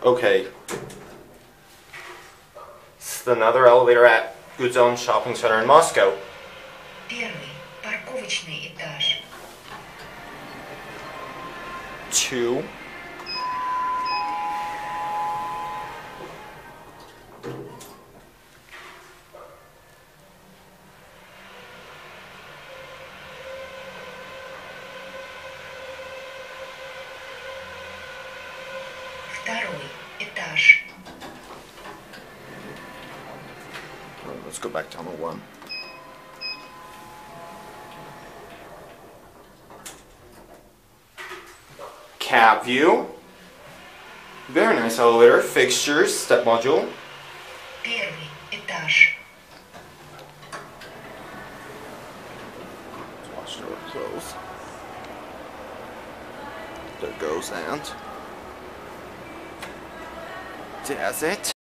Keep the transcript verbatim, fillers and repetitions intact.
Okay. It's another elevator at Goodzone shopping center in Moscow. Первый парковочный этаж. Two. Второй этаж. Let's go back to tunnel one. Cab view. Very nice elevator. Fixtures, step module. Первый этаж. Watch the door close. There goes and that's it.